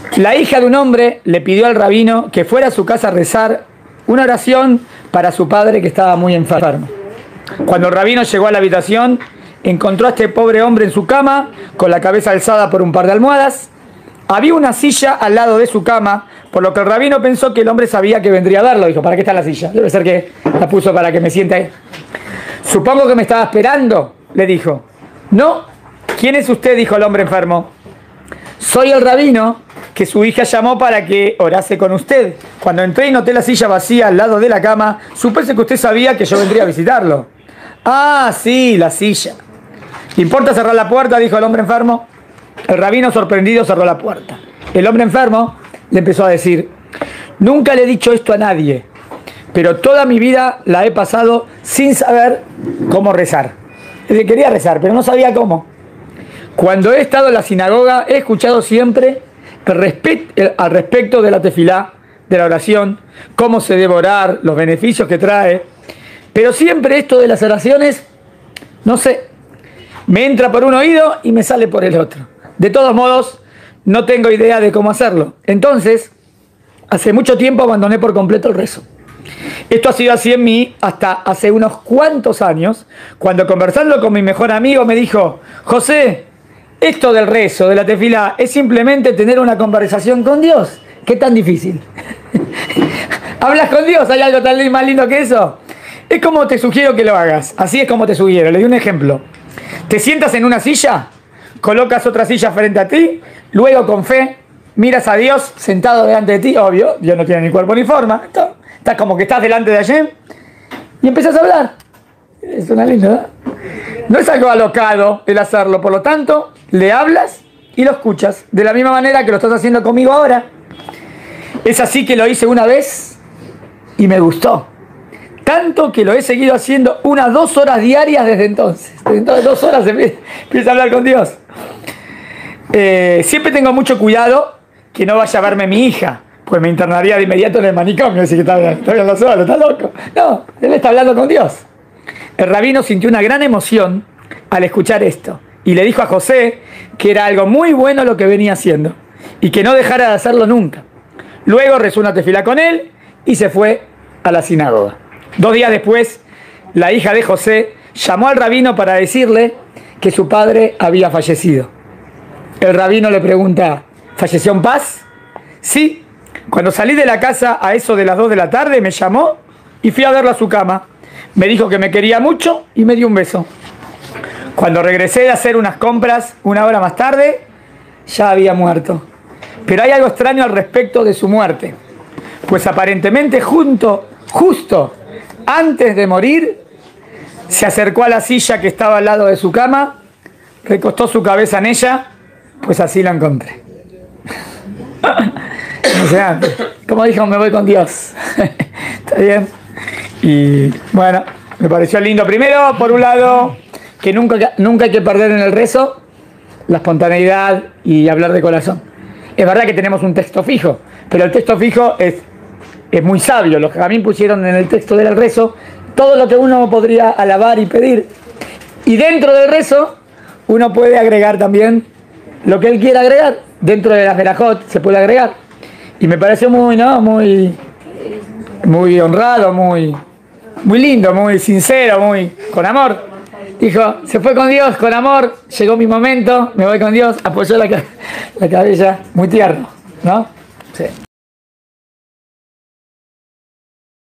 La hija de un hombre le pidió al rabino que fuera a su casa a rezar una oración para su padre que estaba muy enfermo. Cuando el rabino llegó a la habitación, encontró a este pobre hombre en su cama, con la cabeza alzada por un par de almohadas. Había una silla al lado de su cama, por lo que el rabino pensó que el hombre sabía que vendría a verlo. Dijo, ¿para qué está la silla? Debe ser que la puso para que me siente ahí. Supongo que me estaba esperando, le dijo. No, ¿quién es usted? Dijo el hombre enfermo. Soy el rabino que su hija llamó para que orase con usted. Cuando entré y noté la silla vacía al lado de la cama, supuse que usted sabía que yo vendría a visitarlo. Ah, sí, la silla. ¿Le importa cerrar la puerta? Dijo el hombre enfermo. El rabino sorprendido cerró la puerta. El hombre enfermo le empezó a decir, nunca le he dicho esto a nadie, pero toda mi vida la he pasado sin saber cómo rezar. Quería rezar, pero no sabía cómo. Cuando he estado en la sinagoga, he escuchado siempre al respecto de la tefilá, de la oración, cómo se debe orar, los beneficios que trae, pero siempre esto de las oraciones, no sé, me entra por un oído y me sale por el otro. De todos modos, no tengo idea de cómo hacerlo. Entonces, hace mucho tiempo abandoné por completo el rezo. Esto ha sido así en mí hasta hace unos cuantos años, cuando conversando con mi mejor amigo me dijo, José, esto del rezo, de la tefilá, es simplemente tener una conversación con Dios. ¿Qué tan difícil? ¿Hablas con Dios? ¿Hay algo tan más lindo que eso? Es como te sugiero que lo hagas. Así es como te sugiero. Le doy un ejemplo. Te sientas en una silla, colocas otra silla frente a ti, luego con fe miras a Dios sentado delante de ti. Obvio, Dios no tiene ni cuerpo ni forma. Estás como que estás delante de Hashem y empiezas a hablar. Es una linda, ¿verdad? No es algo alocado el hacerlo, por lo tanto, le hablas y lo escuchas, de la misma manera que lo estás haciendo conmigo ahora. Es así que lo hice una vez y me gustó. Tanto que lo he seguido haciendo unas 2 horas diarias desde entonces. Desde entonces 2 horas empieza a hablar con Dios. Siempre tengo mucho cuidado que no vaya a verme mi hija, pues me internaría de inmediato en el manicomio. Así que está hablando solo, está loco. No, él está hablando con Dios. El rabino sintió una gran emoción al escuchar esto y le dijo a José que era algo muy bueno lo que venía haciendo y que no dejara de hacerlo nunca. Luego rezó una tefilá con él y se fue a la sinagoga. 2 días después, la hija de José llamó al rabino para decirle que su padre había fallecido. El rabino le pregunta, ¿falleció en paz? Sí. Cuando salí de la casa a eso de las 2 de la tarde, me llamó y fui a verlo a su cama. Me dijo que me quería mucho y me dio un beso. Cuando regresé de hacer unas compras 1 hora más tarde, ya había muerto. Pero hay algo extraño al respecto de su muerte, pues aparentemente justo antes de morir, se acercó a la silla que estaba al lado de su cama, recostó su cabeza en ella, pues así la encontré. O sea, como dijo, me voy con Dios. ¿Está bien? Y bueno, me pareció lindo. Primero, por un lado, que nunca hay que perder en el rezo la espontaneidad y hablar de corazón. Es verdad que tenemos un texto fijo, pero el texto fijo es muy sabio. Los Jamín pusieron en el texto del rezo todo lo que uno podría alabar y pedir. Y dentro del rezo, uno puede agregar también lo que él quiera agregar. Dentro de las verajot se puede agregar. Y me pareció muy honrado, muy lindo, muy sincero, muy con amor. Dijo, se fue con Dios, con amor, llegó mi momento, me voy con Dios, apoyó la cabeza, muy tierno, ¿no? Sí.